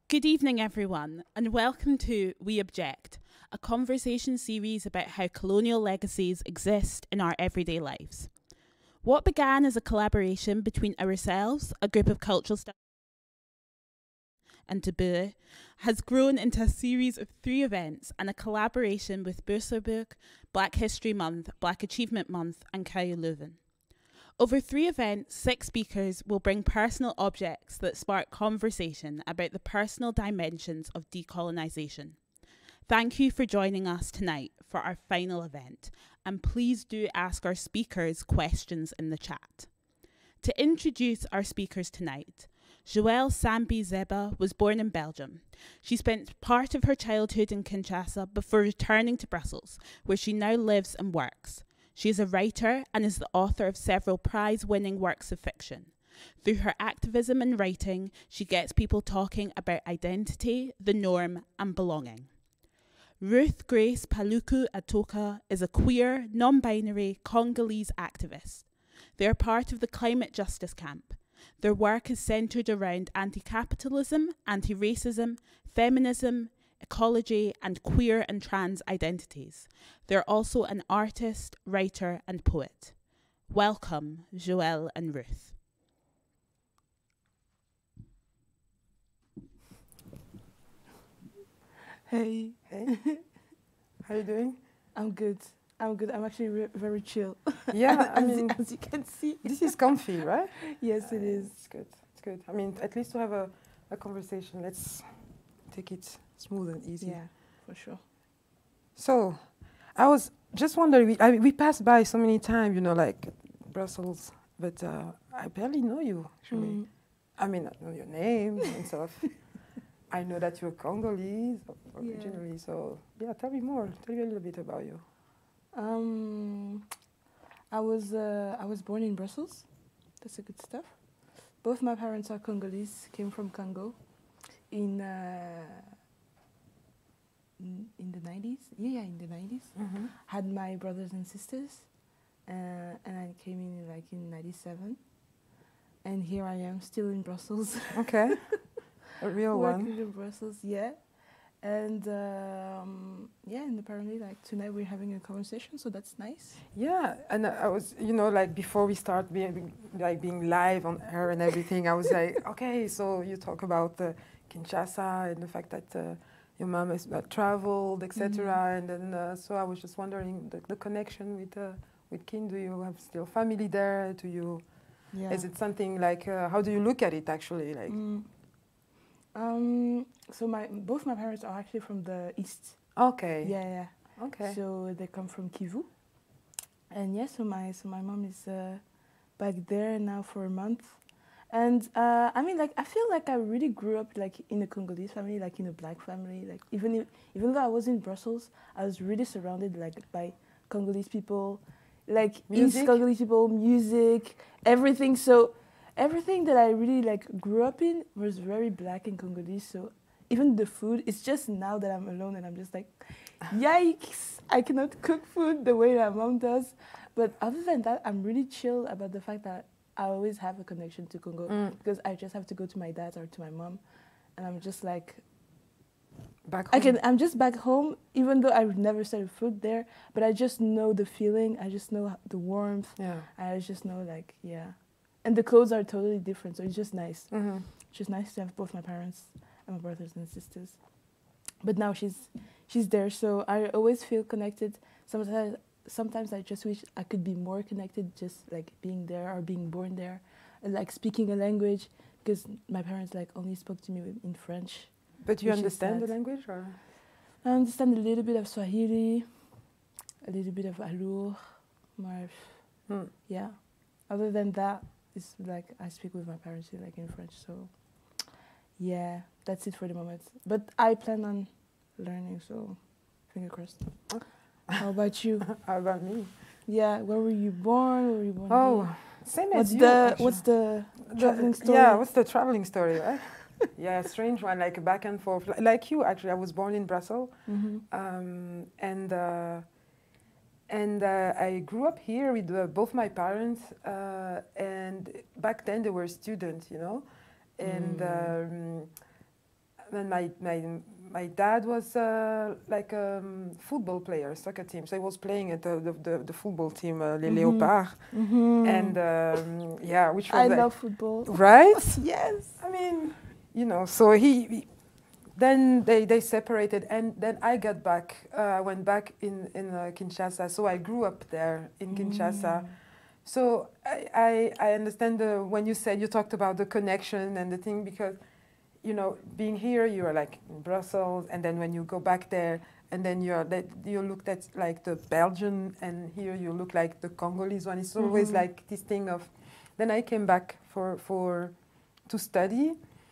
Good evening, everyone, and welcome to We Object, a conversation series about how colonial legacies exist in our everyday lives. What began as a collaboration between ourselves, a group of cultural studies, and Taboo, has grown into a series of 3 events and a collaboration with Buurtboek, Black History Month, Black Achievement Month, and Kaya Leuven. Over 3 events, 6 speakers will bring personal objects that spark conversation about the personal dimensions of decolonisation. Thank you for joining us tonight for our final event, and please do ask our speakers questions in the chat. To introduce our speakers tonight, Joelle Sambi Zeba was born in Belgium. She spent part of her childhood in Kinshasa before returning to Brussels, where she now lives and works. She is a writer and is the author of several prize-winning works of fiction. Through her activism and writing, she gets people talking about identity, the norm, and belonging. Ruth Grace Paluku Atoka is a queer, non-binary Congolese activist. They are part of the Climate Justice Camp. Their work is centred around anti-capitalism, anti-racism, feminism, ecology, and queer and trans identities. They're also an artist, writer, and poet. Welcome, Joelle and Ruth. Hey. Hey. How are you doing? I'm good. I'm actually very chill. Yeah, I as, mean, as you can see. this is comfy, right? Yes, it is. It's good. It's good. I mean, at least to have a conversation. Let's take it smooth and easy. Yeah, for sure. So, I was just wondering. We passed by so many times, you know, like Brussels, but I barely know you actually. I mean, I know your name and stuff. I know that you're Congolese originally. So, yeah, tell me more. Tell me a little bit about you. I was born in Brussels. That's a good stuff. Both my parents are Congolese. Came from Congo in the 90s. Yeah, in the 90s. Mm-hmm. Had my brothers and sisters, and I came in like in 97. And here I am, still in Brussels. Okay, a real Working one. in Brussels, yeah. And and apparently like tonight we're having a conversation, so that's nice. Yeah, and I was, you know, like before we start being live on air and everything, I was like, okay, so you talk about Kinshasa and the fact that your mom has traveled, etc. And then so I was just wondering the connection with Kin. Do you have still family there? Do you? Yeah. Is it something like how do you look at it actually? Like. So both my parents are actually from the east. Okay. Yeah. Okay. So they come from Kivu. And yeah, so my mom is back there now for a month. And I mean, like, I feel like I really grew up like in a Congolese family, like in a black family. Like even though I was in Brussels, I was really surrounded like by Congolese people, like Music? East Congolese people, music, everything. So everything that I really like grew up in was very black and Congolese. So even the food, it's just now that I'm alone and I'm just like, yikes, I cannot cook food the way that mom does. But other than that, I'm really chill about the fact that I always have a connection to Congo because I just have to go to my dad or to my mom, and I'm just like, Back home. I'm just back home, even though I've never started food there. But I just know the feeling. I just know the warmth. Yeah. I just know like yeah, and the clothes are totally different, so it's just nice. Mm-hmm. It's just nice to have both my parents and my brothers and sisters. But now she's there, so I always feel connected. Sometimes I just wish I could be more connected, just like being there or being born there, and like speaking a language, because my parents like only spoke to me in French. But you Which is understand the sad. language, or? I understand a little bit of Swahili, a little bit of Alour, maar yeah. Other than that, it's like I speak with my parents like in French, so yeah, that's it for the moment. But I plan on learning, so finger crossed. How about you? How about me? Yeah, where were you born? Where were you born? Oh, same as you. Actually. What's the traveling story? Yeah, what's the traveling story, right? Yeah, strange one, like back and forth. Like you, actually, I was born in Brussels, and I grew up here with both my parents. And back then they were students, you know, and then my dad was like a football player, soccer team. So he was playing at the football team, Les Léopards. And yeah, which was I love football. right? Yes. I mean, you know, so then they separated, and then I got back. I went back in Kinshasa. So I grew up there in Kinshasa. So I understand when you said you talked about the connection and the thing, because, you know, being here, you are like in Brussels, and then when you go back there, and then you looked at like the Belgian, and here you look like the Congolese one. It's always like this thing of. Then I came back to study,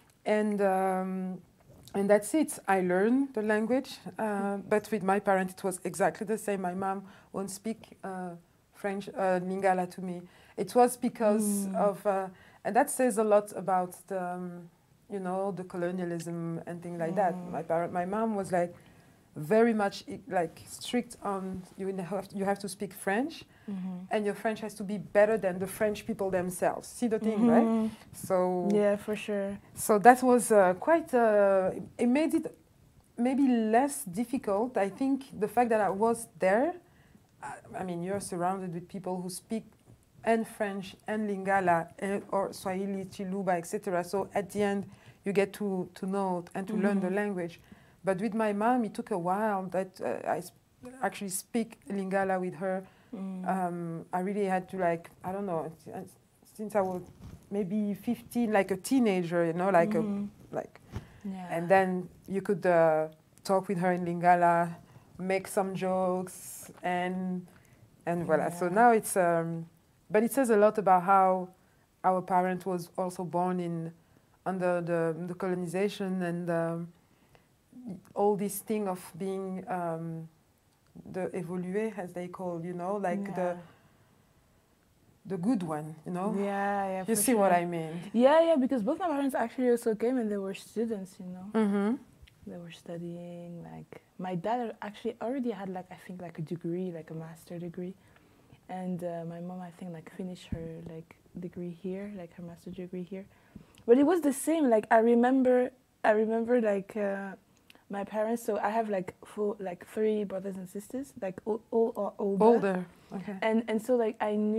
and that's it. I learned the language, but with my parents it was exactly the same. My mom won't speak French, Lingala to me. It was because of, and that says a lot about the, you know, the colonialism and things like that. My mom was like very much like strict on you have to speak French, and your French has to be better than the French people themselves. See the thing, right? So yeah, for sure. So that was quite. It made it maybe less difficult. I think the fact that I was there. I mean, you're surrounded with people who speak and French and Lingala or Swahili, Chiluba, etc. So at the end, you get to know and to learn the language. But with my mom, it took a while that I actually speak Lingala with her. I really had to, like, I don't know, since I was maybe 15, like a teenager, you know, like and then you could talk with her in Lingala, make some jokes, and voila. So now it's, but it says a lot about how our parent was also born under the colonization and all this thing of being the évolué, as they call, you know, like the good one, you know. Yeah. You see what I mean? Yeah, because both my parents actually also came and they were students, you know. They were studying, like, my dad actually already had, like, I think, like, a degree, like a master degree. And my mom, I think, like, finished her, like, degree here, like, her master degree here. But it was the same, like, I remember, like, my parents, so I have, like, 3 brothers and sisters, like, all older. Okay. And so, like,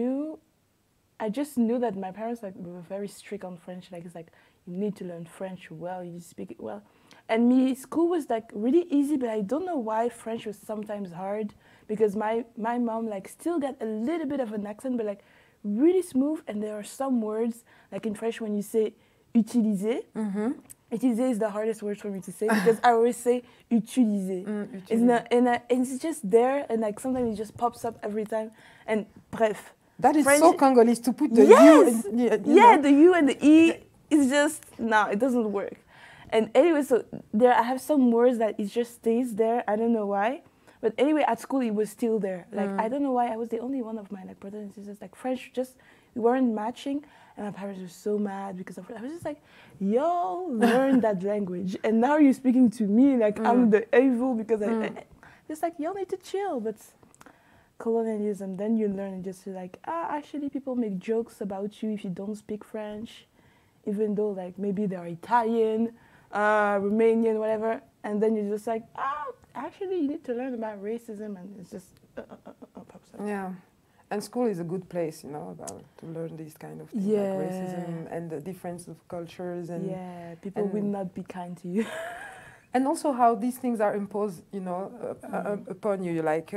I just knew that my parents, like, were very strict on French. Like, it's like, you need to learn French well, you speak it well. And school was, like, really easy, but I don't know why French was sometimes hard, because my mom, like, still got a little bit of an accent, but, like, really smooth. And there are some words, like in French, when you say utiliser, utiliser is the hardest word for me to say, because I always say utiliser. And it's just there, and, like, sometimes it just pops up every time. And bref. That is French, so Congolese to put the yes! U. Yeah, the U and the E, it's just, no, it doesn't work. And anyway, so I have some words that it just stays there. I don't know why. But anyway, at school, it was still there. Like, I don't know why. I was the only one of my, like, brothers and sisters. Like, French just, we weren't matching. And my parents were so mad because of it. I was just like, yo, learn that language. And now you're speaking to me like I'm the evil because I just like, y'all need to chill. But colonialism, then you learn just like, actually people make jokes about you if you don't speak French, even though, like, maybe they're Italian, Romanian, whatever, and then you're just like, actually you need to learn about racism, and it's just pops up. Yeah, and school is a good place, you know, to learn these kind of things, Yeah. like racism and the difference of cultures, and people will not be kind to you. and also how these things are imposed, you know, upon you. Like,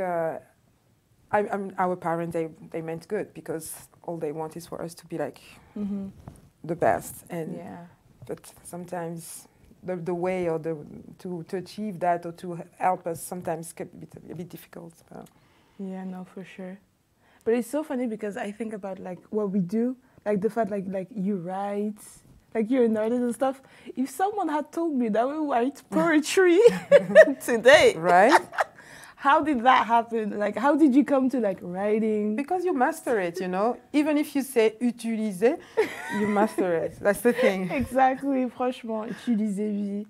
our parents, they meant good, because all they want is for us to be like the best, and but sometimes the way or to achieve that or to help us sometimes can be a bit difficult. Yeah, no, for sure. But it's so funny because I think about, like, what we do, like the fact like you write, like you're an artist and stuff. If someone had told me that we write poetry today, right? How did that happen? Like, how did you come to, like, writing? Because you master it, you know. Even if you say utiliser, you master it. That's the thing. Exactly, franchement, utiliser.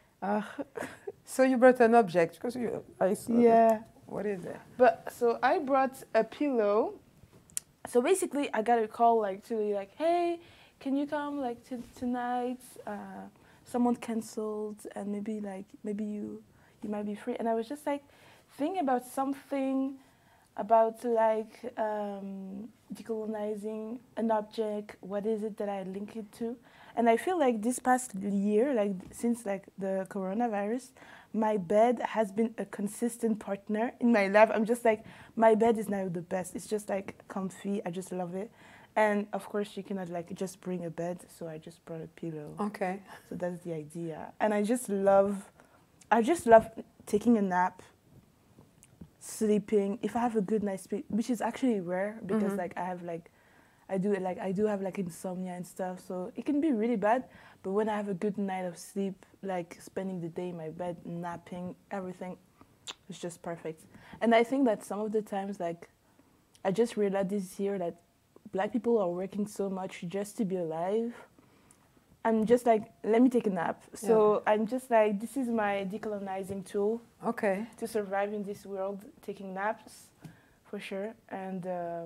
So you brought an object, because I saw. Yeah. What is it? But so I brought a pillow. So basically, I got a call, like, to be like, hey, can you come, like, tonight? someone canceled and maybe you might be free. And I was just like thinking about something about like decolonizing an object. What is it that I link it to? And I feel like this past year, like since like the coronavirus, my bed has been a consistent partner in my life. I'm just like, my bed is now the best. It's just like comfy. I just love it. And of course, you cannot like just bring a bed, so I just brought a pillow. Okay. So that's the idea. And I just love taking a nap, sleeping. If I have a good night's sleep, which is actually rare because like I do have like insomnia and stuff, so it can be really bad. But when I have a good night of sleep, like spending the day in my bed, napping, everything, it's just perfect. And I think that some of the times, like, I just realized this year that Black people are working so much just to be alive. I'm just like, let me take a nap. So I'm just like, this is my decolonizing tool. Okay. To survive in this world, taking naps, for sure. And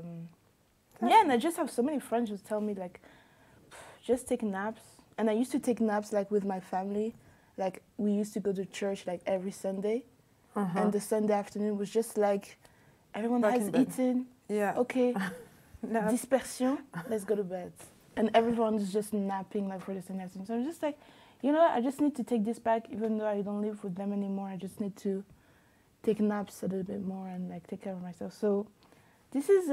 yeah, and I just have so many friends who tell me like, just take naps. And I used to take naps like with my family. Like we used to go to church like every Sunday. And the Sunday afternoon was just like, everyone has eaten. Yeah. Okay. Dispersion. Let's go to bed. And everyone's just napping like for the Sunday afternoon. So I'm just like, you know, I just need to take this back, even though I don't live with them anymore. I just need to take naps a little bit more and like take care of myself. So this is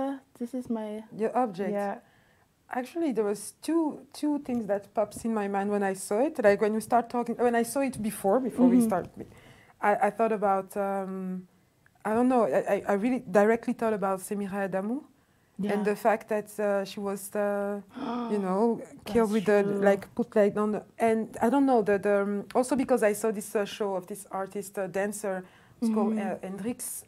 my your object. Yeah. Actually, there was two things that pops in my mind when I saw it. Like when we start talking, when I saw it before we start, I thought about I don't know. I really directly thought about Semira Adamou. Yeah. And the fact that she was, you know, killed with the, like, put like on the, and I don't know, also because I saw this show of this artist, dancer, it's called Hendrix,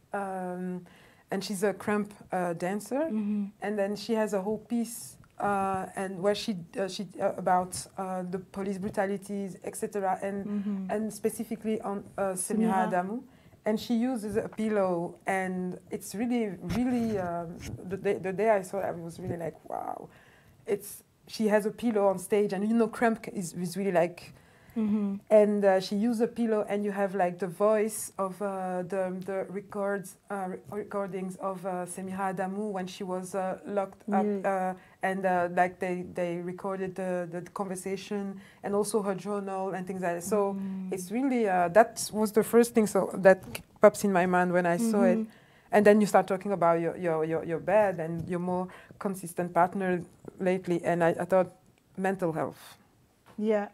and she's a crump dancer, and then she has a whole piece, and where she about the police brutalities, etc., and specifically on Semira Adamou. And she uses a pillow, and it's really, really, the day I saw it, I was really like, wow. She has a pillow on stage, and you know, crump is really like, and she used a pillow, and you have like the voice of the recordings of Semira Adamou when she was locked up, and like they recorded the conversation and also her journal and things like that. So it's really, that was the first thing that pops in my mind when I saw it. And then you start talking about your bed and your more consistent partner lately, and I thought mental health. Yeah.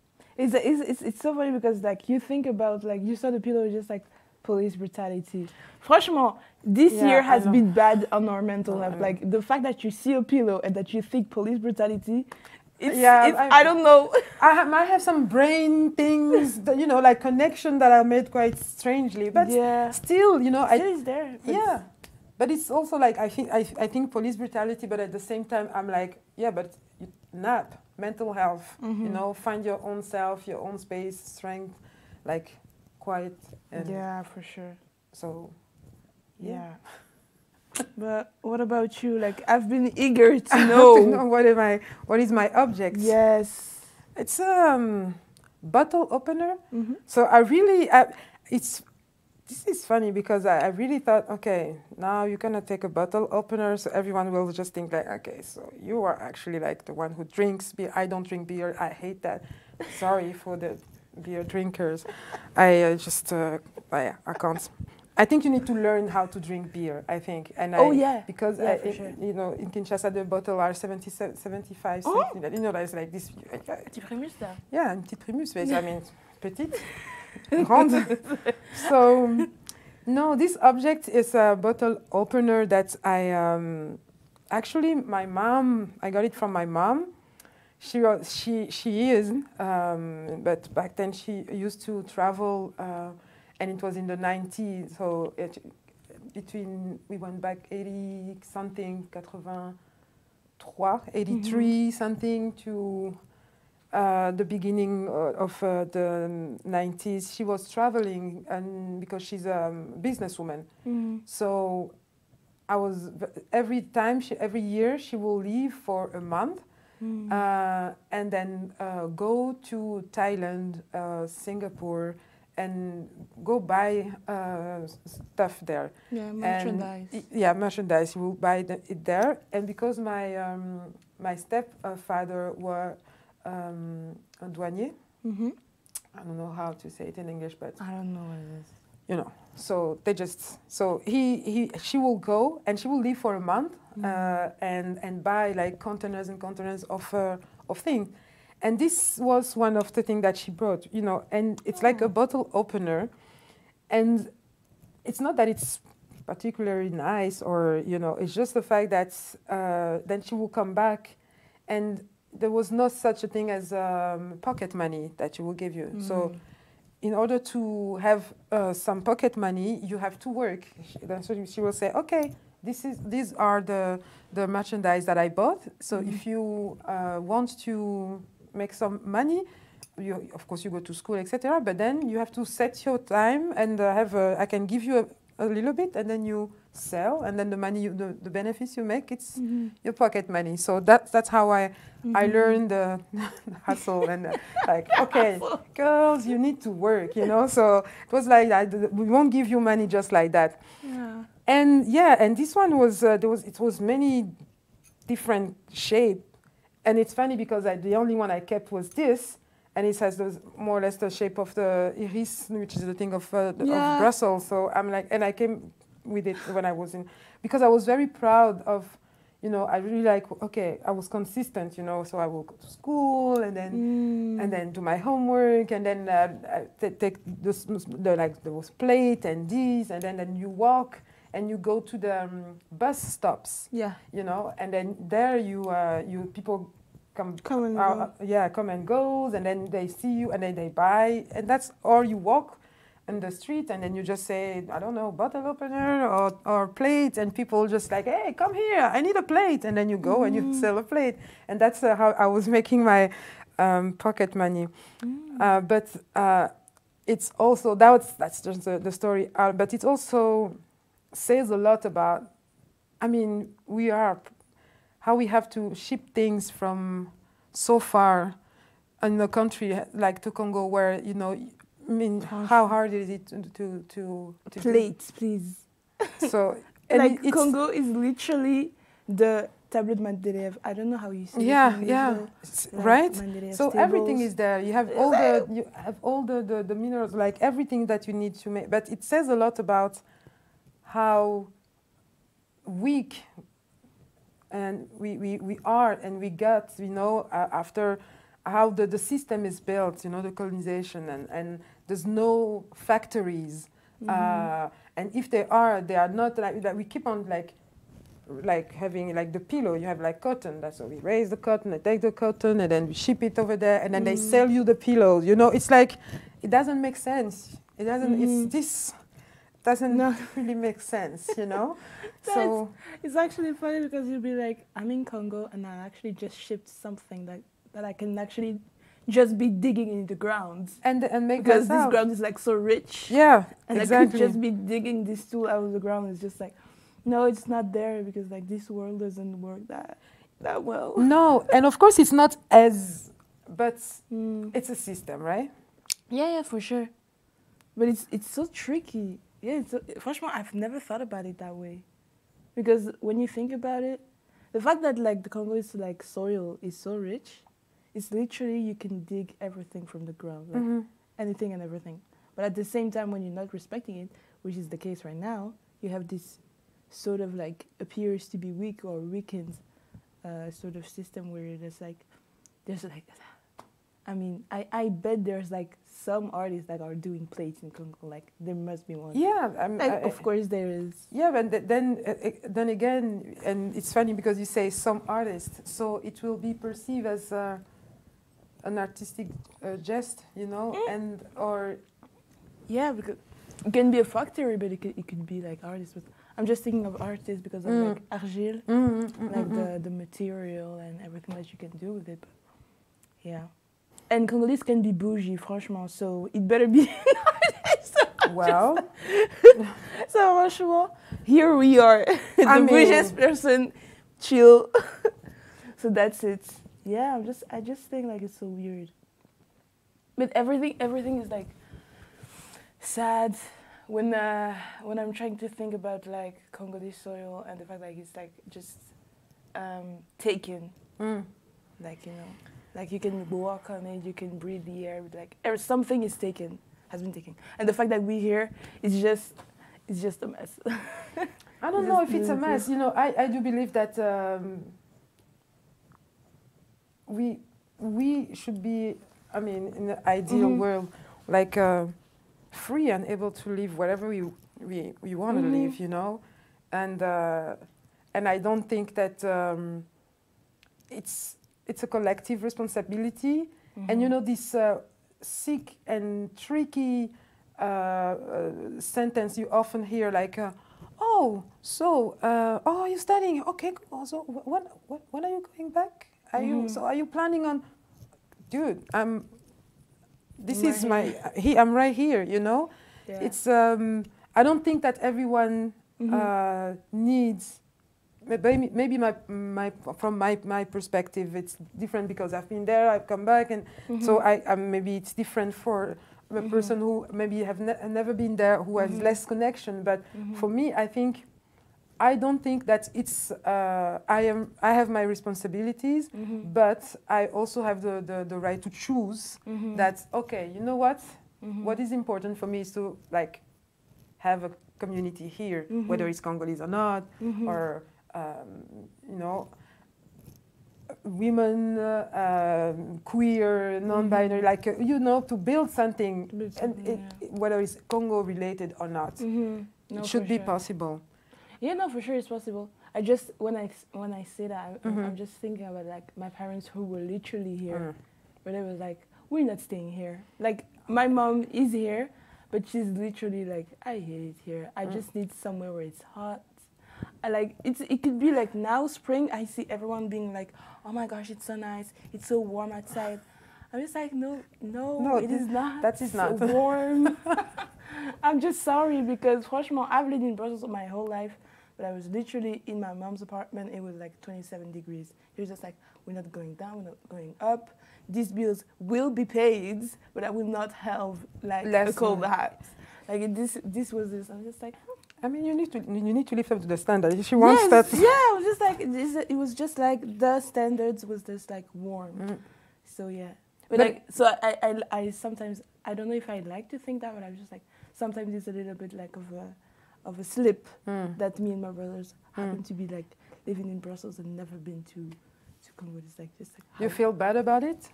It's so funny because like you think about like you saw the pillow just like police brutality. Franchement, this year has been bad on our mental health. Like the fact that you see a pillow and that you think police brutality, I don't know. I might have some brain things that, you know, like connection that are made quite strangely, but still, you know, it's there. Yeah, but it's also like I think police brutality, but at the same time I'm like, yeah, but you nap. Mental health, you know, find your own self, your own space, strength, like quiet. And yeah, for sure. So, yeah. But what about you? Like, I've been eager to know. What is my object? Yes. It's a bottle opener. So I really, this is funny because I really thought, okay, now you're going to take a bottle opener, so everyone will just think like, okay, so you are actually like the one who drinks beer. I don't drink beer. I hate that. Sorry for the beer drinkers. I I can't. I think you need to learn how to drink beer, I think. And because sure. You know, in Kinshasa, the bottle are 75 cents. You know, there's like this. Petit Primus, là. Yeah, une petite Primus, but I mean, petite. Grande. So, no, this object is a bottle opener that I actually I got it from my mom. She is, but back then she used to travel, and it was in the 90s. So we went back 80 something, 83 something to. The beginning of the 90s, she was traveling, and because she's a businesswoman, so I was every year she will leave for a month, and then go to Thailand, Singapore, and go buy stuff there. Yeah, merchandise. Merchandise. You will buy it there, and because my stepfather was a douanier. Mm-hmm. I don't know how to say it in English, but I don't know what it is. you know. So she will go and she will leave for a month and buy like containers and containers of things. And this was one of the things that she brought, you know, and it's like a bottle opener. And it's not that it's particularly nice or, you know, it's just the fact that then she will come back and there was no such a thing as pocket money that she will give you. So in order to have some pocket money, you have to work. So she will say, okay, these are the merchandise that I bought. So if you want to make some money, of course you go to school, etc. But then you have to set your time and I can give you a little bit, and then you sell, and then the money, the benefits you make, it's your pocket money. So that's how I learned the hustle and like, okay, girls, you need to work, you know. So it was like we won't give you money just like that. Yeah. And this one was it was many different shape, and it's funny because the only one I kept was this. And it has more or less the shape of the iris, which is the thing of Brussels. So I'm like, and I came with it when I was because I was very proud of, you know, I really like, okay, I was consistent, you know, so I will go to school and then do my homework and then take those plate and these, and then you walk and you go to the bus stops, you know, and then there you people come and goes, and then they see you and then they buy, and that's, or you walk in the street and then you just say, I don't know, bottle opener or plate, and people just like, hey, come here, I need a plate, and then you go and you sell a plate, and that's how I was making my pocket money. But it's also that's just the story, but it also says a lot about, I mean, how we have to ship things from so far in a country like to Congo, where, you know, I mean, how hard is it to plates, please. So like Congo is literally the tablet Mendeleev. I don't know how you say it. Right. So everything is there. You have all the minerals, like everything that you need to make. But it says a lot about how weak and we are, and we got, you know, after how the system is built, you know, the colonization, and there's no factories, and if they are not like we keep on like having like the pillow, you have like cotton, that's so we raise the cotton, they take the cotton, and then we ship it over there, and then they sell you the pillows, you know. It's like, it doesn't make sense. It doesn't, doesn't really make sense, you know. So it's actually funny because you'll be like, I'm in Congo and I actually just shipped something that I can actually just be digging in the ground and make, because this ground is like so rich. Yeah, and exactly. I could just be digging this tool out of the ground. It's just like, no, it's not there because like this world doesn't work that well. No, and of course it's not as, but it's a system, right? Yeah, for sure. But it's so tricky. Yeah, franchement, I've never thought about it that way. Because when you think about it, the fact that like the Congo's like soil is so rich, it's literally you can dig everything from the ground, like anything and everything. But at the same time, when you're not respecting it, which is the case right now, you have this sort of like appears to be weak or weakened sort of system where there's like, I mean, I bet there's like some artists that are doing plates in Congo. Like there must be one. Yeah, of course there is. Yeah, but then again, and it's funny because you say some artists, so it will be perceived as an artistic jest, you know, and or. Yeah, because it can be a factory, but it could be like artists. But I'm just thinking of artists because of like argile, like the material and everything that you can do with it. But yeah. And Congolese can be bougie, franchement, so it better be well. So, franchement, here we are, the bougiest person, chill. So that's it. yeah, I just think like it's so weird. But everything is like sad when I'm trying to think about like Congolese soil and the fact like it's like just taken, like like you can walk on it, you can breathe the air, but like something is taken, has been taken, and the fact that we here is just a mess. I don't know if it's a mess. I do believe that we should be, I mean, in the ideal world, like free and able to live wherever we want to live, and I don't think that it's a collective responsibility, and this sick and tricky sentence you often hear, like, oh, you're studying, okay, so when are you going back? Are you planning on, dude, this is I'm right here, Yeah. It's, I don't think that everyone needs, maybe from my perspective, it's different because I've been there, I've come back, and so maybe it's different for a person who maybe have never been there, who has less connection. But for me, I don't think that it's. I have my responsibilities, but I also have the right to choose. That's okay. You know what? What is important for me is to like have a community here, whether it's Congolese or not, or women, queer, non-binary, like to build something, whether it's Congo related or not, it should be possible. Yeah, no, for sure it's possible. I just when I say that, I'm just thinking about like my parents who were literally here, but it was like, we're not staying here. Like my mom is here, but she's literally like, I hate it here. I just need somewhere where it's hot. It could be like now spring, I see everyone being like, oh my gosh, it's so nice, it's so warm outside. I'm just like, no, it is not. That is not so warm. I'm just sorry because franchement, I've lived in Brussels my whole life, but I was literally in my mom's apartment. It was like 27 degrees. It was just like, we're not going down, we're not going up. These bills will be paid, but I will not have like a cold house. Like this was this. I'm just like, I mean, you need to live up to the standard. If she wants that. Yeah, it was just like it was just like the standards was just like warm. So yeah, but like so I sometimes I don't know if I like to think that, but I'm just like sometimes it's a little bit like of a slip that me and my brothers happen to be like living in Brussels and never been to Congo. It's like just like you feel bad about it.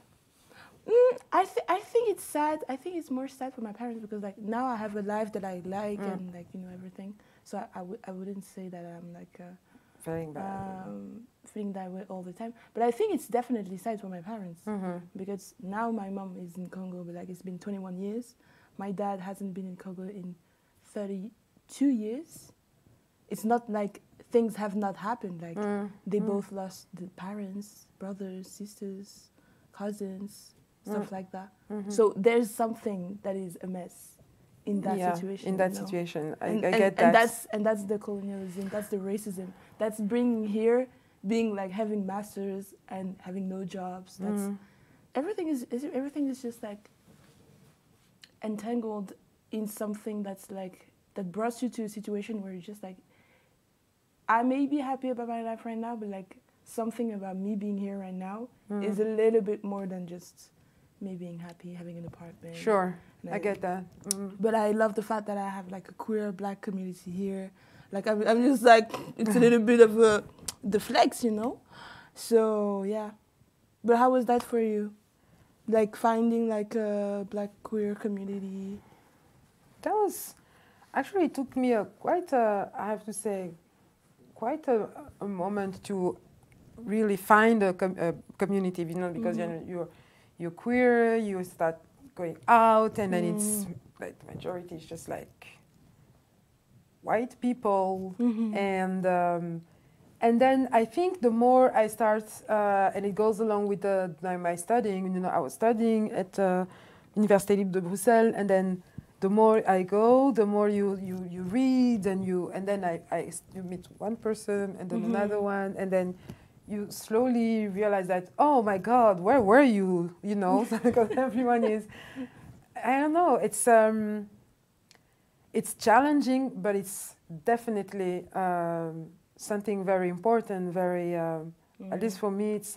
I think it's sad. I think it's more sad for my parents because like now I have a life that I like and like everything. So I wouldn't say that I'm like feeling bad, feeling that way all the time. But I think it's definitely sad for my parents because now my mom is in Congo, but like it's been 21 years. My dad hasn't been in Congo in 32 years. It's not like things have not happened. Like they both lost the parents, brothers, sisters, cousins. Stuff like that. So there's something that is a mess in that situation. In that situation, I get that. And that's the colonialism. That's the racism. That's bringing here, being like having masters and having no jobs. That's everything is just like entangled in something that's like that brought you to a situation where you're just like, I may be happy about my life right now, but like something about me being here right now is a little bit more than just me being happy, having an apartment. Sure, I get that. But I love the fact that I have like a queer black community here. Like I'm just like, it's a little bit of the flex, So yeah. But how was that for you? Like finding like a black queer community? That was, actually it took me I have to say, quite a moment to really find a community, because you're queer, you start going out, and then it's like the majority is just like white people, and then I think the more I start, and it goes along with my studying. I was studying at Université Libre de Bruxelles, and then the more I go, the more you read, and then you meet one person, and then another one, and then you slowly realize that, oh my God, where were you? You know, because everyone is, I don't know, it's challenging, but it's definitely something very important, very, at least for me, it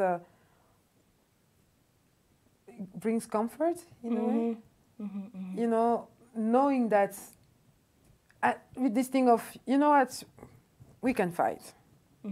brings comfort in a way. You know, knowing that with this thing of, you know what, we can fight. I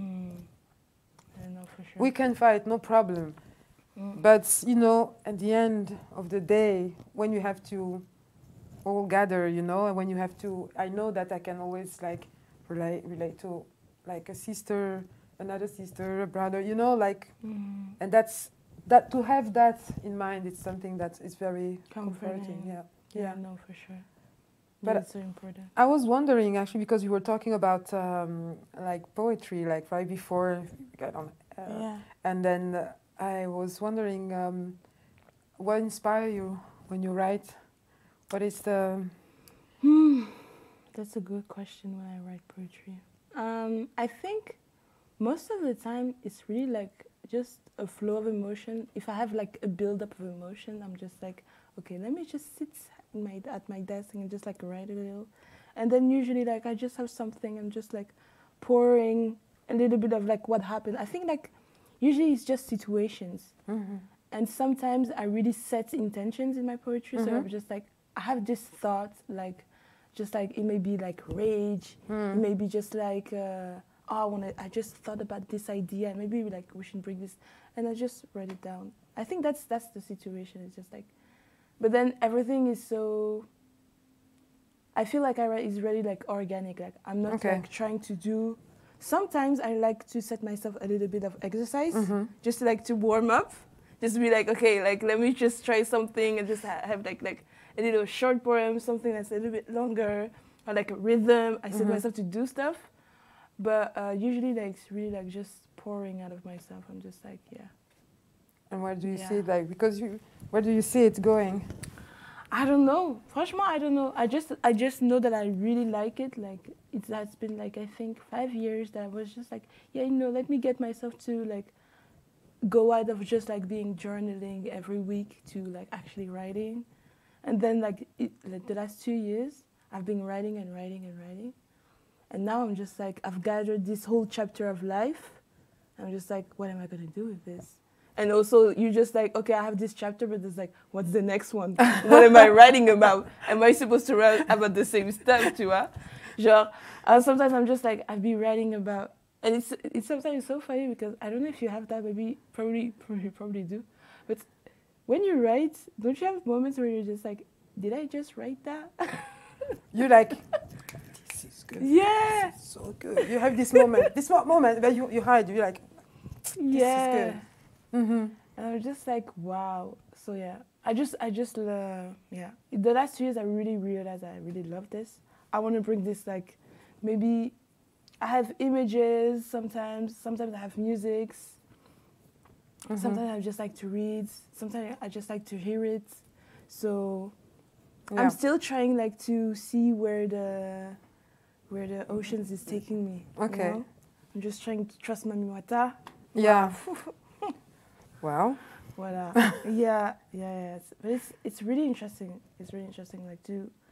know for sure. We can fight, no problem. But, you know, at the end of the day, when you have to all gather, you know, and when you have to, I know that I can always like relate to like a sister, another sister, a brother, you know, like, and that to have that in mind, it's something that is very comforting. Yeah, no, for sure. But it's so important. I was wondering actually, because you were talking about like poetry, like right before we got on, and then I was wondering what inspires you when you write. What is the? That's a good question when I write poetry. I think most of the time it's really like just a flow of emotion. If I have like a build-up of emotion, I'm just like, okay, let me just sit at my desk and just like write a little. And then usually like I just have something, I'm just like pouring a little bit of like what happened. I think like usually it's just situations. And sometimes I really set intentions in my poetry. So I'm just like, I have this thought, like, just like it may be like rage, it may be just like, I just thought about this idea, and maybe like we should bring this, and I just write it down. I think that's the situation. It's just like, but then everything is so. I feel like I write is really like organic. Like I'm not like trying to do. Sometimes I like to set myself a little bit of exercise, just like to warm up. Just be like, okay, like let me just try something and just have like a little short poem, something that's a little bit longer, or like a rhythm. I set myself to do stuff, but usually like it's really like just pouring out of myself. I'm just like, yeah. And where do you see it, like, because where do you see it going? I don't know. Franchement, I don't know. I just know that I really like it. Like it has been like I think 5 years that I was just like, yeah, you know, let me get myself to like go out of just like being journaling every week to like actually writing. And then like the last 2 years, I've been writing and writing and writing. And now I'm just like, I've gathered this whole chapter of life. I'm just like, what am I going to do with this? And also, you're just like, okay, I have this chapter, but it's like, what's the next one? What am I writing about? Am I supposed to write about the same stuff, tu vois? Genre, sometimes I'm just like, I've been writing about, and it's sometimes so funny because I don't know if you have that, maybe probably do, but when you write, don't you have moments where you're just like, did I just write that? You're like, this is good. Yeah. This is so good. You have this moment where you hide. You're like, this is good. And I'm just like, wow. So yeah, I just yeah. In the last 2 years, I really realized I really love this. I want to bring this like, maybe I have images sometimes. Sometimes I have musics. Sometimes I just like to read. Sometimes I just like to hear it. So I'm still trying like to see where the oceans is taking me. Okay. You know? I'm just trying to trust Mami Wata. Yeah. Wow. Voilà. yeah. But it's really interesting. It's really interesting, like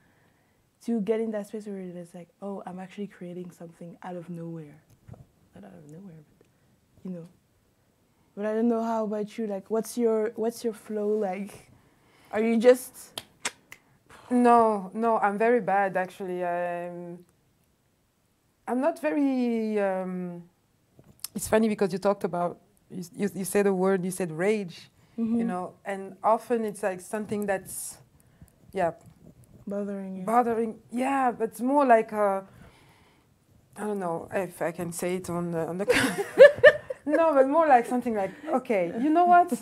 to get in that space where it's like, oh, I'm actually creating something out of nowhere. Not out of nowhere, but you know. But I don't know how about you. Like, what's your flow like? Are you just? No, I'm very bad actually. I'm not very. It's funny because you talked about. You said a word. You said rage. You know, and often it's like something that's, bothering you. Yeah, but it's more like I don't know if I can say it on the. No, but more like something like, okay, you know what?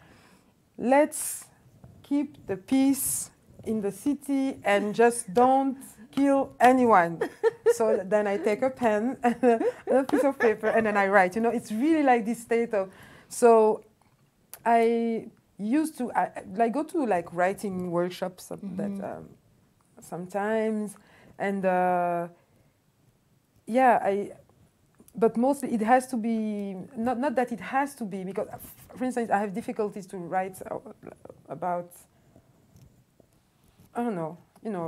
Let's keep the peace in the city and just don't kill anyone. So then I take a pen and a piece of paper and then I write. You know, it's really like this state of. So I used to like go to like writing workshops that sometimes, and but mostly it has to be, not that it has to be, because, for instance, I have difficulties to write about, I don't know,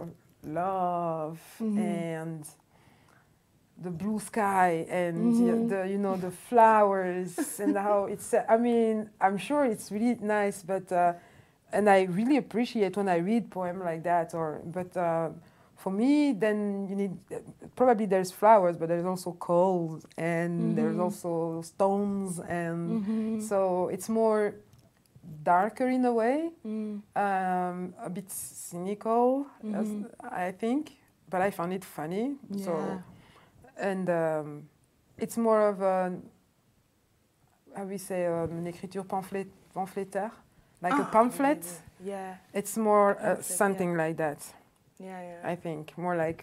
love and the blue sky and the flowers and how it's, I mean, I'm sure it's really nice, but, and I really appreciate when I read poem like that, but for me, then you need, probably there's flowers, but there's also cold and there's also stones, and so it's more darker in a way, a bit cynical, I think, but I found it funny. Yeah. So, and it's more of a, how we say, une écriture pamphlétaire, like a pamphlet. Yeah. It's more something like that. Yeah. I think more like,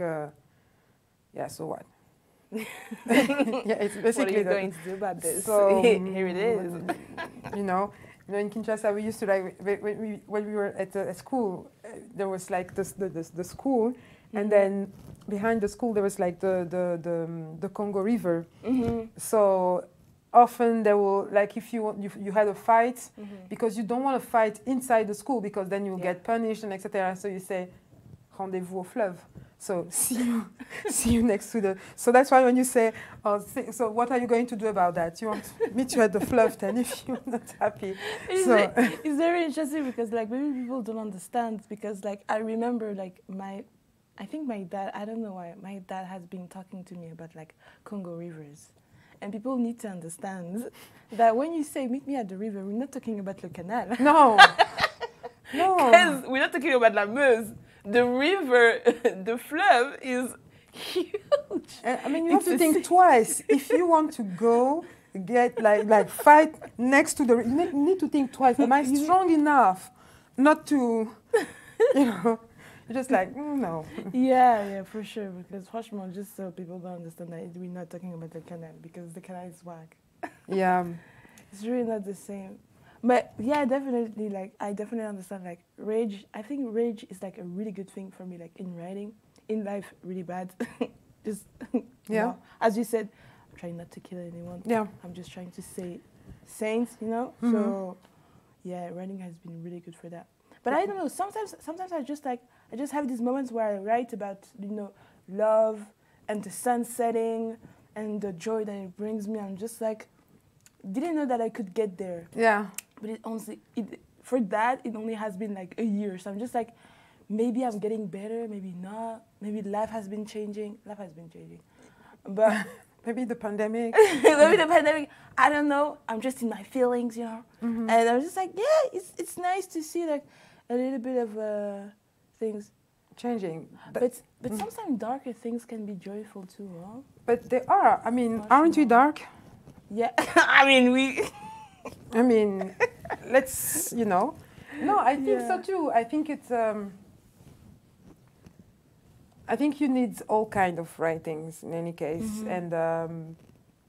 so what? Yeah, it's basically what are you going to do about this? So, here it is. In Kinshasa, we used to when we were at school, there was like the school, and then behind the school there was like the Congo River. So often there will, like, if you had a fight, because you don't want to fight inside the school because then you'll get punished and etc. So you say, rendezvous au fleuve. So see you next to the. So that's why when you say, so what are you going to do about that? You want to meet you at the fleuve then if you're not happy. It's very interesting because like maybe people don't understand, because like I remember like I think my dad, I don't know why, my dad has been talking to me about like Congo rivers. And people need to understand that when you say meet me at the river, we're not talking about Le Canal. No. No. Because we're not talking about La Meuse. The river, the fleuve is huge. I mean, you have to think twice. If you want to go get like fight next to the, you need to think twice. Am I strong enough not to, you're just like, no. Yeah, for sure. Because franchement, just so people don't understand that we're not talking about the canal, because the canal is whack. Yeah. It's really not the same. But yeah, definitely, like, I definitely understand, like, rage. I think rage is, like, a really good thing for me, like, in writing. In life, really bad. Just, as you said, I'm trying not to kill anyone. Yeah. I'm just trying to say saints, So, yeah, writing has been really good for that. But I don't know, sometimes I just have these moments where I write about, love and the sun setting and the joy that it brings me. I'm just like, didn't know that I could get there. Yeah. But it only has been like a year. So I'm just like, maybe I'm getting better, maybe not. Maybe life has been changing. Life has been changing. But maybe the pandemic. I don't know. I'm just in my feelings, And I'm just like, yeah, it's nice to see like a little bit of things changing. But sometimes darker things can be joyful too, huh? But they are. I mean, aren't we dark? Yeah. I mean, let's, No, I think so too. I think it's, I think you need all kind of writings in any case. And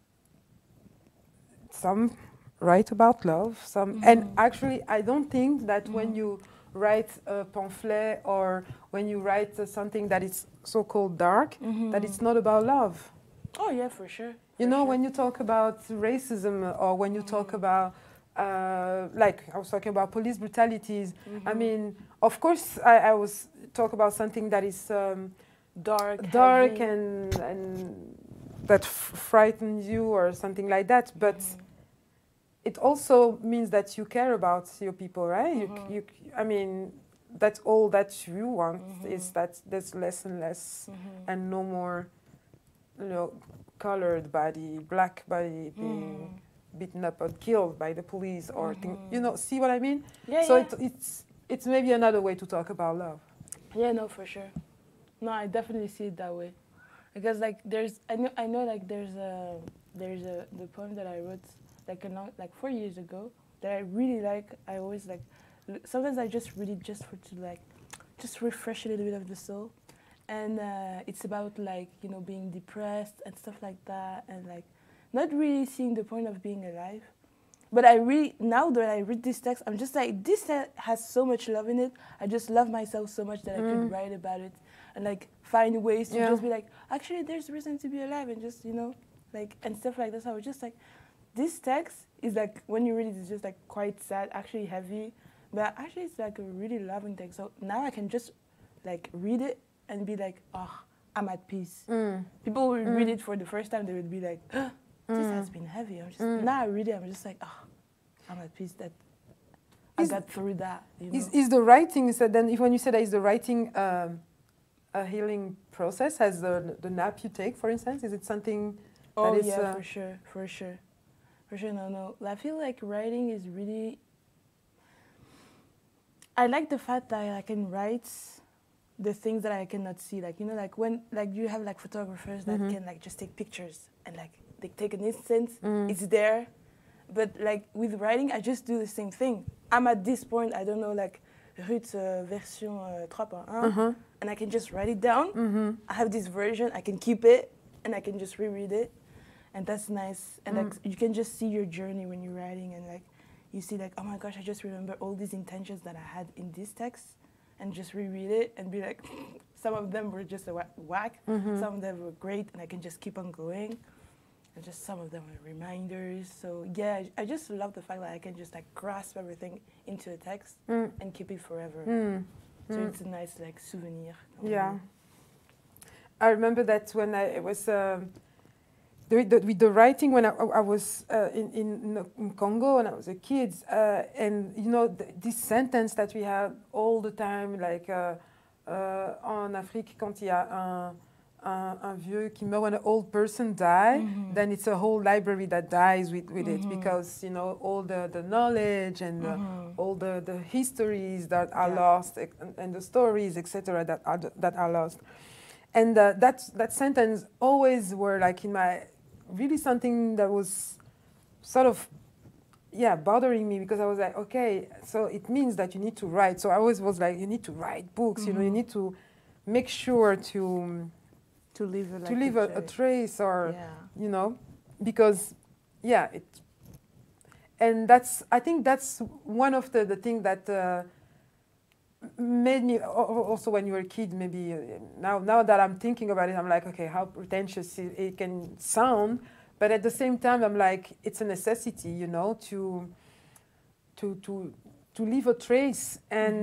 some write about love, some, and actually I don't think that when you write a pamphlet or when you write something that is so-called dark, that it's not about love. Oh yeah, for sure. When you talk about racism or when you talk about, like I was talking about police brutalities, I mean, of course I was talk about something that is dark and that frightens you or something like that, but it also means that you care about your people, right? I mean, that's all that you want is that there's less and less and no more, colored body, black body being beaten up or killed by the police or see what I mean? Yeah, so it's maybe another way to talk about love. Yeah, no, for sure. No, I definitely see it that way. Because like I know like there's the poem that I wrote like 4 years ago that I really like. I always like, sometimes I just read it just just refresh a little bit of the soul. And it's about like, being depressed and stuff like that, and like not really seeing the point of being alive. But now that I read this text, I'm just like, this has so much love in it. I just love myself so much that I could write about it and like find ways to just be like, actually there's reason to be alive, and just, like and stuff like that. So I was just like, this text is like when you read it, it's just like quite sad, actually heavy, but actually it's like a really loving text. So now I can just like read it and be like, oh, I'm at peace. People will read it for the first time, they would be like, this has been heavy. I'm just now I read it, I'm just like, oh, I'm at peace that I got through that. You know? Is the writing, so then if when you say that is the writing a healing process, as the nap you take, for instance, is it something Oh that is yeah, for sure, for sure, for sure. No. I feel like writing is really. I like the fact that I can write the things that I cannot see. Like, you know, like when like you have like photographers that can like just take pictures and like they take an instant, it's there. But like with writing, I just do the same thing. I'm at this point, I don't know, like Ruth version 3.1, and I can just write it down. I have this version, I can keep it, and I can just reread it, and that's nice. And like you can just see your journey when you're writing, and like you see like, oh my gosh, I just remember all these intentions that I had in this text, and just reread it and be like, some of them were just a whack, some of them were great, and I can just keep on going. And just some of them are reminders. So yeah, I just love the fact that I can just like grasp everything into a text and keep it forever. So it's a nice like souvenir. Yeah. I remember that when I was with the writing when I was in Congo when I was a kid, and you know this sentence that we had all the time, like en Afrique quand il y a un vieux qui meurt, when an old person dies, then it's a whole library that dies with it, because you know all the knowledge and all the histories that are lost, and the stories, etc., that are lost. And that sentence always were like in my, really something that was sort of bothering me, because I was like, okay, so it means that you need to write. So I always was like, you need to write books, you know, you need to make sure to leave a trace, or you know, because and I think that's one of the things that made me also when you were a kid, maybe now that I'm thinking about it, I'm like, okay, how pretentious it can sound, but at the same time I'm like, it's a necessity, you know, to leave a trace.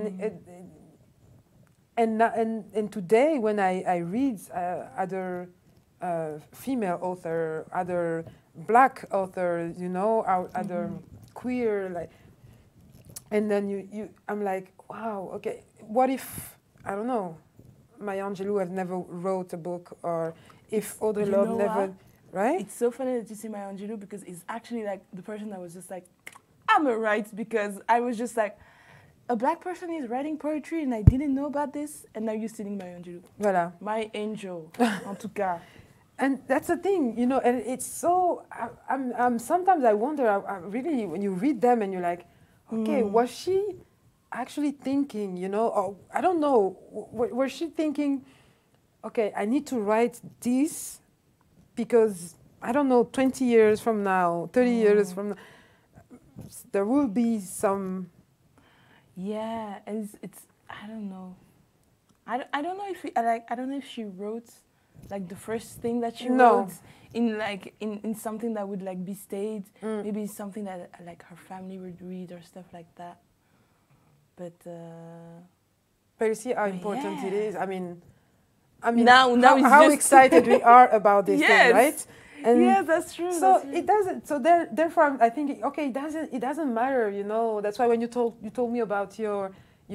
And today, when I read other female author, other black authors, you know, other queer, like, and then I'm like, wow, okay, what if, I don't know, Maya Angelou had never wrote a book, or if Audre Lorde never, right? It's so funny that you say Maya Angelou, because it's actually like the person that was just like, I'm a write, because I was just like, a black person is writing poetry and I didn't know about this, and now you're sitting Maya Angelou. Voilà. My angel, en tout cas. And that's the thing, you know, and it's so, I'm sometimes I wonder, I really, when you read them and you're like, okay, was she actually thinking, you know, or I don't know, was she thinking, okay, I need to write this because, I don't know, 20 years from now, 30 years from now, there will be some... Yeah, it's I don't know. I don't know if I don't know if she wrote like the first thing that she wrote in something that would like be staged, maybe something that like her family would read or stuff like that. But you see how important it is. I mean now how excited we are about this thing, right? And yeah, that's true. So it doesn't. So therefore, I think okay, it doesn't matter, you know. That's why when you told me about your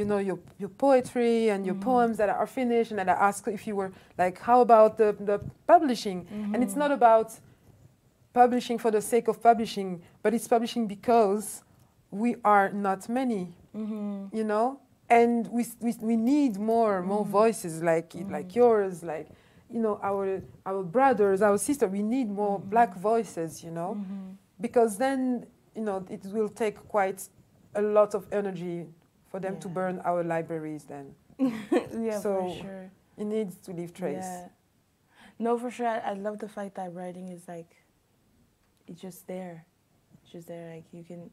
poetry and your poems that are finished, and then I asked if you were like, how about the publishing? And it's not about publishing for the sake of publishing, but it's publishing because we are not many, you know, and we need more voices like yours, like. You know, our brothers, our sisters, we need more black voices, you know, because then, you know, it will take quite a lot of energy for them to burn our libraries then. Yeah, so for sure. It needs to leave trace. Yeah. No, for sure. I love the fact that writing is like, it's just there. It's just there. Like you can,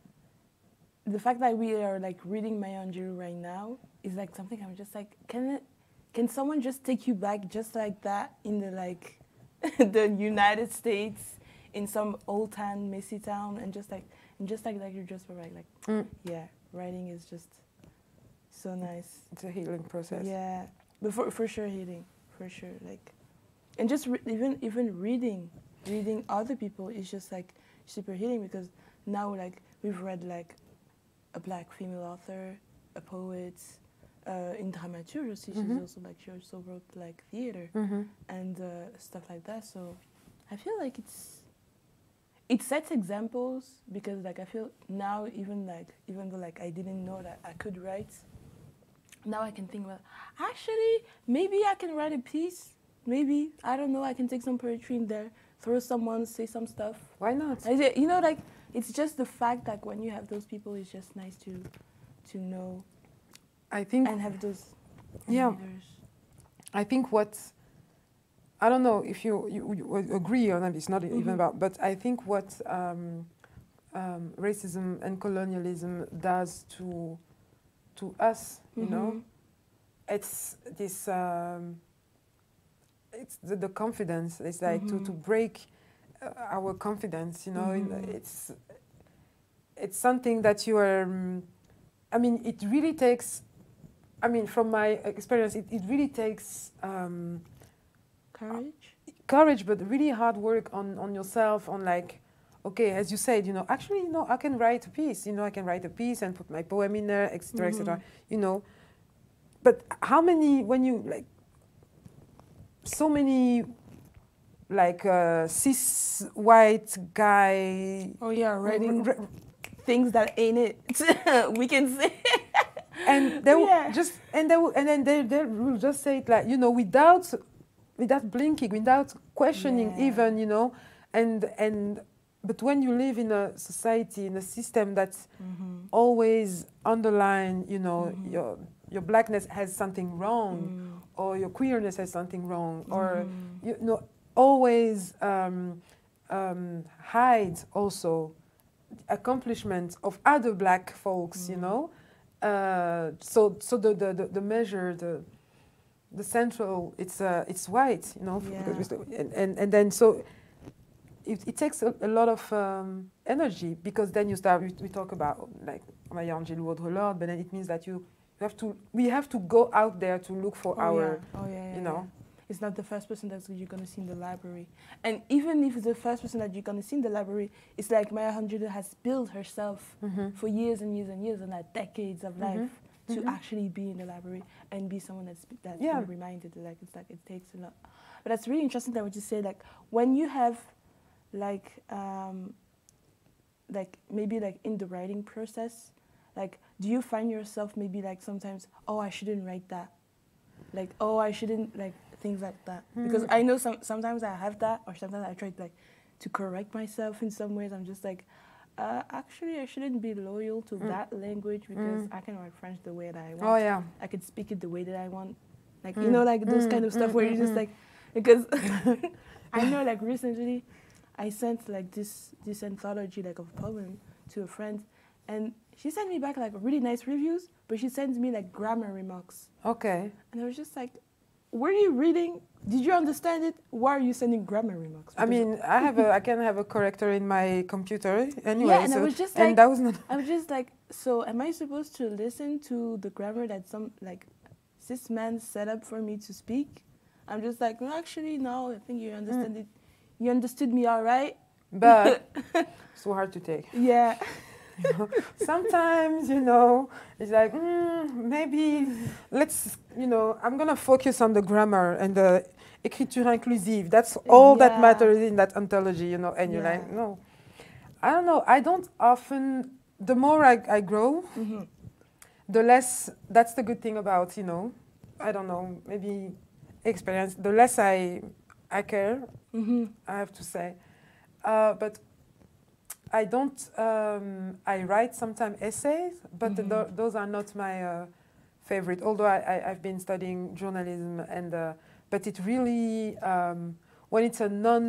the fact that we are like reading Maya Angelou right now is like something I'm just like, can someone just take you back just like that in the like the United States in some old town, messy town, and just like you just were right, like yeah, writing is just so nice. It's a healing process. Yeah, but for sure healing, for sure, like, and just even reading other people is just like super healing, because now like we've read like a black female author, a poet, in dramaturge aussi. She's also like, she also wrote like theater and stuff like that. So I feel like it sets examples, because like I feel now, even though like I didn't know that I could write, now I can think about, actually maybe I can write a piece, maybe, I don't know, I can take some poetry in there, throw someone, say some stuff. Why not? You know, like, it's just the fact that when you have those people, it's just nice to know, I think, and have those yeah. leaders. I think what, I don't know if you would agree on that, it's not even about, but I think what racism and colonialism does to us, you know, it's this, it's the confidence. It's like to break our confidence, you know. It's something that you are, I mean, it really takes, I mean, from my experience, it really takes courage, but really hard work on yourself, on like, okay, as you said, you know, actually, you know, I can write a piece, you know, I can write a piece and put my poem in there, etc., etc., you know. But how many, when you, like, so many, like, cis white guy... Oh, yeah, writing things that ain't it, we can say. And they will just, and then they will just say it, like, you know, without blinking, without questioning even, you know, but when you live in a society, in a system that's always underline, you know, your blackness has something wrong, or your queerness has something wrong, or, you know, always hide also accomplishments of other black folks, you know. So the measure, the central, it's white, you know, because and then so it takes a lot of energy, because then you start, we talk about like Maya Angelou, Audre Lorde, but then it means that we have to go out there to look for you know. It's not the first person that you're going to see in the library. And even if it's the first person that you're going to see in the library, it's like Maya Angelou has built herself for years and years and years, and like decades of life to actually be in the library and be someone that's been reminded. Like, it's like, it takes a lot. But that's really interesting that what you say, like, when you have like maybe like in the writing process, like, do you find yourself maybe like sometimes, oh, I shouldn't write that, like, oh, I shouldn't, like, things like that? Because I know sometimes I have that, or sometimes I try like to correct myself in some ways. I'm just like, actually, I shouldn't be loyal to that language, because I can write French the way that I want. Oh yeah, I can speak it the way that I want. Like, you know, like those kind of stuff where you're just like, because I know, like, recently I sent like this anthology like of a poem to a friend, and she sent me back like really nice reviews, but she sends me like grammar remarks. Okay. And I was just like, were you reading? Did you understand it? Why are you sending grammar remarks? Because I mean, I can have a corrector in my computer anyway. Yeah, and I was just like, and that was not. I was just like, so am I supposed to listen to the grammar that some like cis man set up for me to speak? I'm just like, no, actually, no. I think you understand it. You understood me all right. But so hard to take. Yeah. You know, sometimes, you know, it's like, maybe let's, you know, I'm going to focus on the grammar and the écriture inclusive. That's all that matters in that anthology, you know, and you're like, no. I don't know. I don't often, the more I grow, the less, that's the good thing about, you know, I don't know, maybe experience, the less I care, I have to say. But I don't, I write sometimes essays, but those are not my favorite, although I've been studying journalism, and but it really, when it's a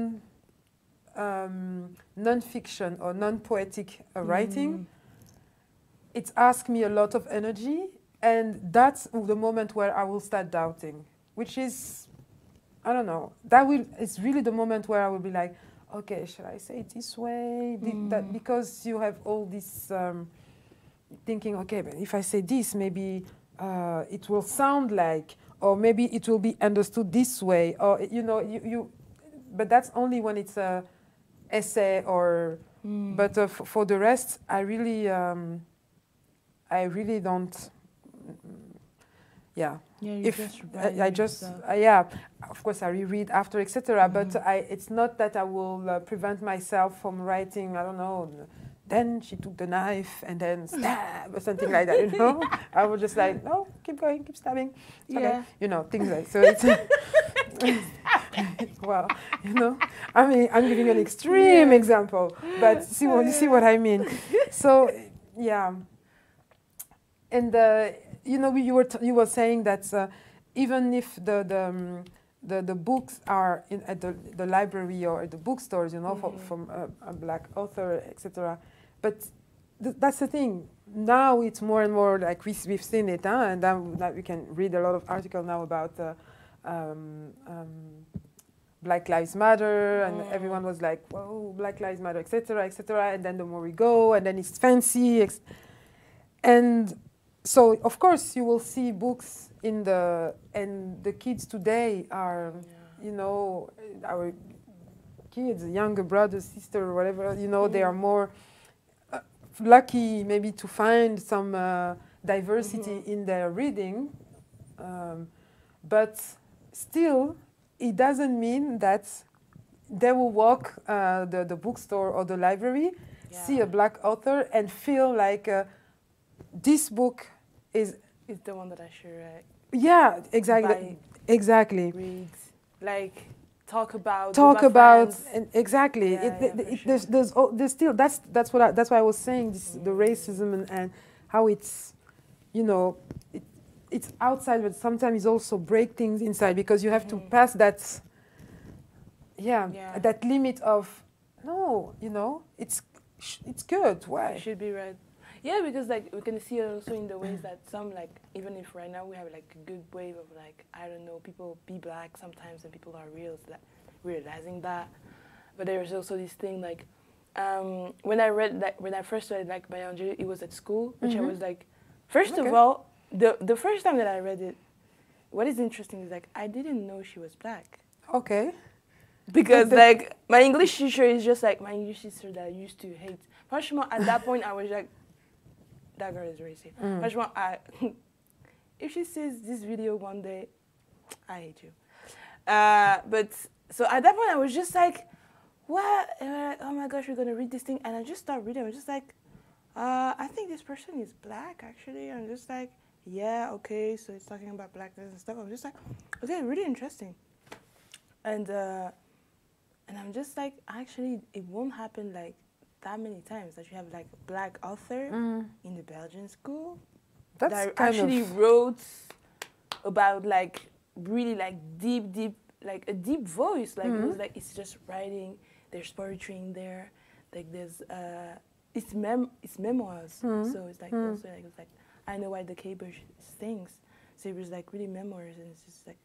non-fiction or non-poetic writing, it asks me a lot of energy, and that's the moment where I will start doubting, which is I don't know. That will. It's really the moment where I will be like, okay, should I say it this way? That because you have all this thinking. Okay, but if I say this, maybe it will sound like, or maybe it will be understood this way, or you. But that's only when it's a essay or. But for the rest, I really don't. Yeah. Yeah, you If just I just yeah, of course I reread after, etc. But it's not that I will prevent myself from writing. I don't know. Then she took the knife and then stab or something like that. You know, I would just like, no, keep going, keep stabbing. It's okay. Yeah. You know, things like so. It's well, you know, I mean, I'm giving an extreme example, but you see what I mean. So yeah, and you know, you were saying that even if the books are at the library or at the bookstores, you know, from a black author, etc. But that's the thing. Now it's more and more like we've seen it, and then we can read a lot of articles now about Black Lives Matter, and everyone was like, "Whoa, Black Lives Matter," etc., etc. And then the more we go, and then it's fancy, and so of course you will see books and the kids today are, you know, our kids, younger brothers, sister, whatever, you know, they are more lucky maybe to find some diversity in their reading, but still it doesn't mean that they will walk the bookstore or the library, see a black author and feel like this book is the one that I should read. Yeah, exactly. Exactly. Read, like talk about and exactly. Yeah, There's still that's why I was saying this, the racism and how it's, you know, it's outside, but sometimes it's also break things inside because you have to pass that. That limit of no, you know, it's good. Why? It should be read. Yeah, because like we can see it also in the ways that some, like, even if right now we have like a good wave of like, I don't know, people be black sometimes and people are realizing that. But there's also this thing like when I first read like Maya Angelou, it was at school, which I was like, first of all, the first time that I read it, what is interesting is like I didn't know she was black. Okay. Because like my English teacher is just like my English teacher that I used to hate. Franchement, at that point I was like, that girl is racist. Franchement, if she sees this video one day, I hate you. But so at that point I was just like, what? Oh my gosh, we're gonna read this thing, and I just start reading. I was just like, I think this person is black actually. I'm just like, yeah, okay. So it's talking about blackness and stuff. I'm just like, okay, really interesting. And I'm just like, actually, it won't happen like that many times that you have like a black author in the Belgian school that actually wrote about like really like deep, like a deep voice. Like it was like, it's just writing. There's poetry in there. Like there's it's memoirs. So it's like also like it's like I know why the cabbage stings. So it was like really memoirs, and it's just like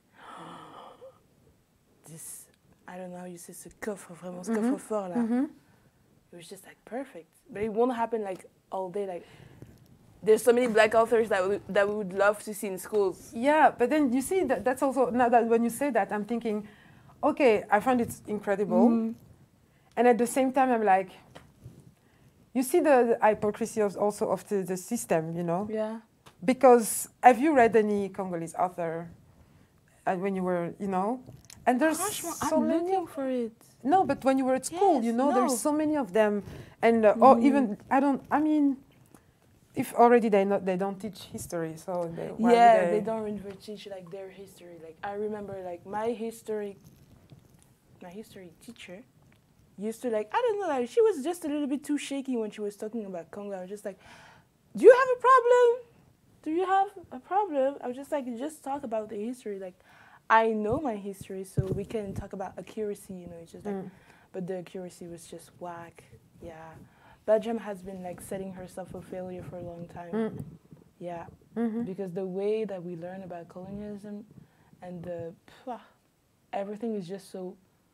this. I don't know how you say ce coffre, vraiment ce coffre fort là. It was just like perfect, but it won't happen like all day. Like there's so many black authors that we would love to see in schools. Yeah, but then you see that's also, now that when you say that, I'm thinking, okay, I find it incredible, and at the same time I'm like, you see the hypocrisy of the system, you know? Yeah. Because have you read any Congolese author when you were, you know? And there's so many. Looking for it. No, but when you were at school, you know, there's so many of them, and or even I mean, if already they don't teach history, so they don't really teach like their history. Like I remember, like my history teacher used to like, I don't know, like she was just a little bit too shaky when she was talking about Congo. I was just like, do you have a problem? Do you have a problem? I was just like, just talk about the history. Like, I know my history, so we can talk about accuracy, you know, it's just like, but the accuracy was just whack, yeah. Belgium has been like setting herself a failure for a long time, because the way that we learn about colonialism and everything is just so,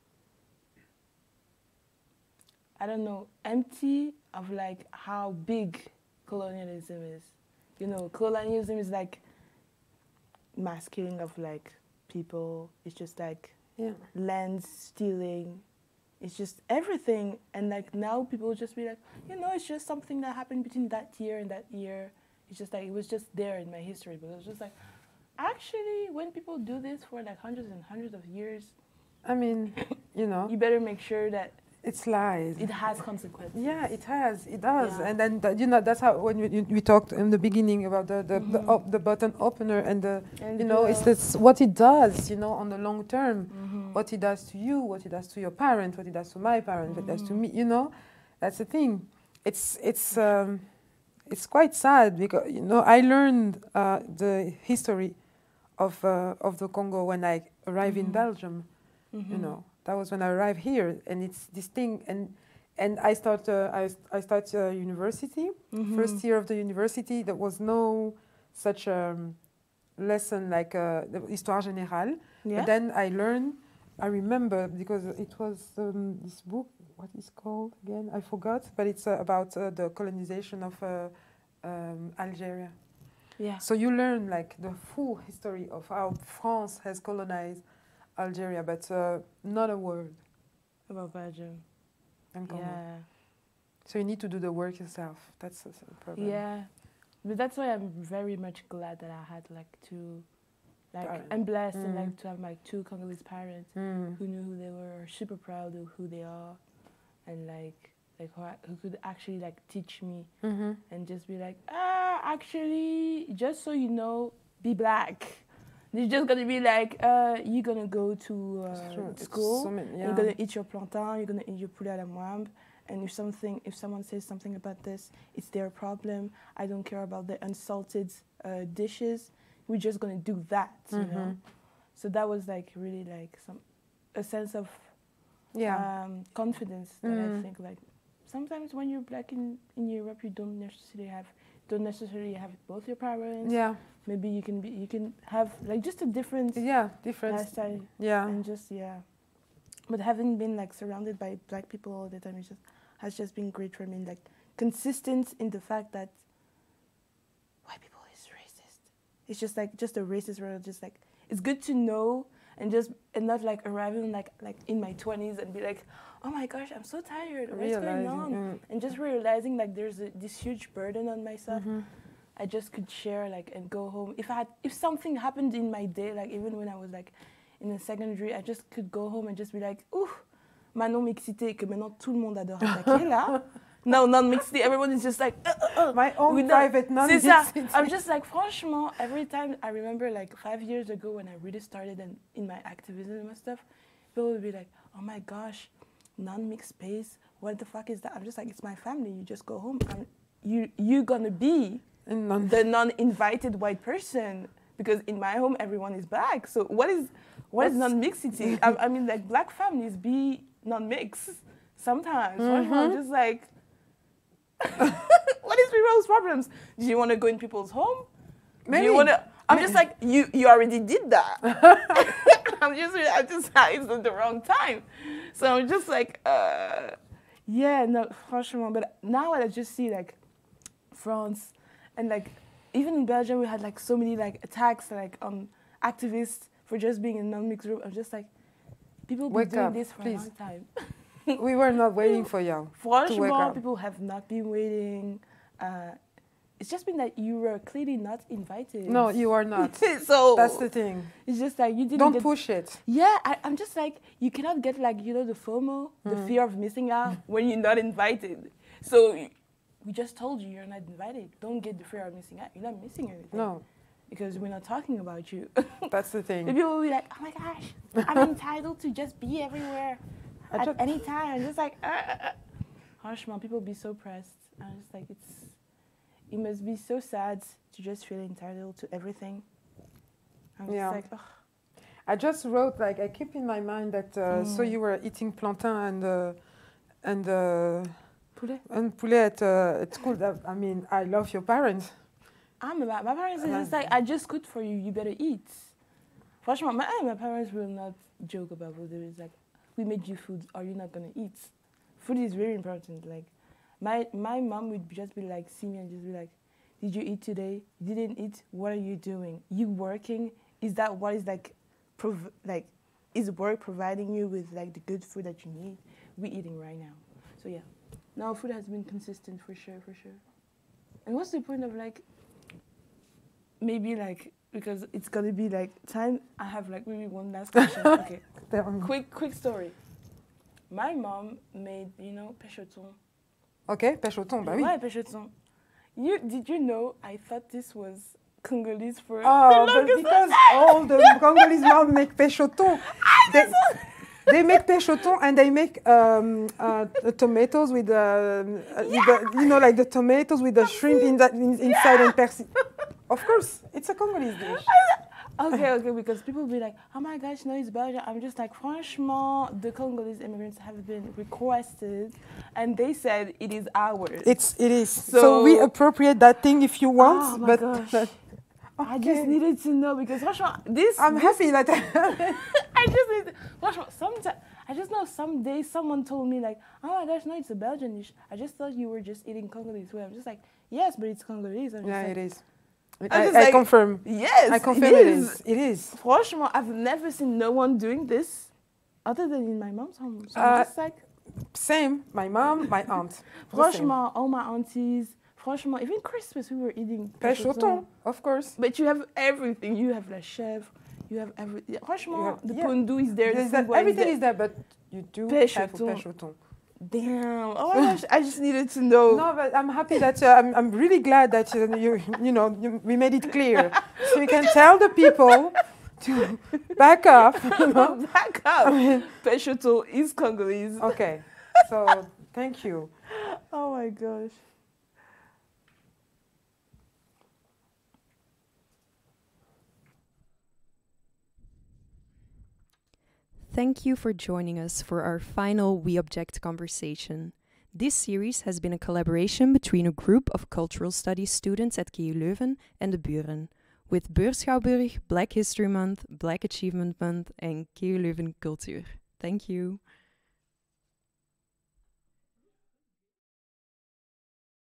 I don't know, empty of like how big colonialism is. You know, colonialism is like mass killing of like people. It's just like Yeah. land stealing. It's just everything. And like now people just be like, you know, it's just something that happened between that year and that year. It's just like, it was just there in my history. But it was just like, actually, when people do this for like hundreds and hundreds of years, I mean, you know, you better make sure that it's lies. it has consequences. Yeah, it has. It does. Yeah. And then, you know, that's how when we talked in the beginning about the button opener and And you know, it's this, what it does, you know, on the long term, what it does to you, what it does to your parent, what it does to my parent, what it does to me, you know, that's the thing. It's quite sad because, you know, I learned the history of the Congo when I arrived in Belgium, you know. That was when I arrived here, and it's this thing, and I start university. First year of the university, there was no such lesson like the Histoire Générale. Yeah. But then I remember because it was this book. What is called again? I forgot. But it's about the colonization of Algeria. Yeah. So you learn like the full history of how France has colonized Algeria, but not a word About Belgium. and Congo. Yeah. So you need to do the work yourself. That's the problem. Yeah. But that's why I'm very much glad that I had like two, like Parents. I'm blessed and like to have my two Congolese parents Mm. who knew who they were, super proud of who they are, and like who could actually like teach me Mm-hmm. and just be like, actually, just so you know, be black. They're just gonna be like, you're gonna go to school, Yeah. you're gonna eat your plantain, you're gonna eat your poulet à la moimbe, and if someone says something about this, it's their problem. I don't care about the unsalted dishes. We're just gonna do that, you know. So that was like really like a sense of confidence that I think like sometimes when you're black in Europe, you don't necessarily have both your parents. Yeah. Maybe you can have like just a different Different. lifestyle Yeah. and just but having been like surrounded by black people all the time has just been great for me, like consistent in the fact that white people is racist. It's just like just a racist world, just like it's good to know and not like arriving like in my 20s and be like, oh my gosh, I'm so tired, what's going on? And just realizing like there's this huge burden on myself. I just could share like and go home. If something happened in my day, like even when I was like in the secondary, I just could go home and just be like, ouh, ma non-mixité, que maintenant tout le monde adore attaquer là. No, non-mixité, everyone is just like, my own private C'est non-mixité. ça. I'm just like, franchement, every time I remember like 5 years ago when I really started in my activism and stuff, people would be like, oh my gosh, non-mixed space, what the fuck is that? I'm just like, it's my family, you just go home. You're gonna be the non-invited white person because in my home everyone is black. So what is non-mixity? I mean, like black families be non-mixed sometimes. I'm just like, what is people's problems? Do you want to go in people's home? Maybe. Do you want to? I'm just like, you already did that. I'm just it's at the wrong time. So I'm just like, yeah, no, franchement. But now I just see like France and like even in Belgium we had like so many like attacks like on activists for just being in a non-mixed group. I'm just like, people been doing this for a long time. We were not waiting for you. Franchement, people have not been waiting. It's just been that you were clearly not invited. No, you are not. So that's the thing. It's just like you didn't. Don't push it. Yeah, I'm just like, you cannot get like, you know, the FOMO, the fear of missing out when you're not invited. So we just told you you're not invited. Don't get the fear of missing out. You're not missing anything. No. Because we're not talking about you. That's the thing. The people will be like, oh my gosh, I'm entitled to just be everywhere at any time. I'm just like, Franchement, people be so pressed. I'm just like, it must be so sad to just feel entitled to everything. I'm just like, ugh. I just wrote, like, I keep in my mind that, so you were eating plantain and poulet at school. I mean, I love your parents. My parents are just like, I just cooked for you, you better eat. Franchement, my parents will not joke about food. It's like, we made you food, are you not gonna eat? Food is very important. Like, my mom would just be like, see me and just be like, did you eat today? You didn't eat? What are you doing? You working? Is that what is like, is work providing you with like the good food that you need? We eating right now. So yeah, now food has been consistent for sure. And what's the point of like, maybe like, because it's gonna be like time, I have like maybe one last question. Okay, quick story. My mom made, péchoton. Okay, péchoton, bah oui. Why péchoton? Did you know, I thought this was Congolese for Oh, but because all the Congolese moms make péchoton. They make péchoton and they make the tomatoes with like the tomatoes with the shrimp inside and persil. Of course, it's a Congolese dish. Okay, because people be like, oh my gosh, no, it's Belgian. I'm just like, franchement, the Congolese immigrants have been requested, and they said it is ours. It is. So we appropriate that thing if you want. Oh my but gosh. Okay. I just needed to know because franchement, I'm happy that I just need. Franchement, sometimes I just know someday someone told me like, oh my gosh, no, it's a Belgian dish. I just thought you were just eating Congolese food. I'm just like, yes, but it's Congolese. Yeah, like, it is. I confirm. Yes, I confirm it is. It is. Franchement, I've never seen no one doing this other than in my mom's home. So I'm just like... Same. My mom, my aunt. Franchement, all my aunties. Franchement, even Christmas we were eating péchoton, of course. But you have everything. You have la chèvre. You have everything. Franchement, the pondu is there. Everything is there, but you do have péchoton. Damn! Oh my gosh! I just needed to know. No, but I'm happy that I'm really glad that we made it clear, so you can tell the people to back up. Back up. Péchoton is Congolese. Okay, so thank you. Oh my gosh. Thank you for joining us for our final We Object conversation. This series has been a collaboration between a group of cultural studies students at KU Leuven and de Buren, with Beursschouwburg, Black History Month, Black Achievement Month, and KU Leuven Cultuur. Thank you.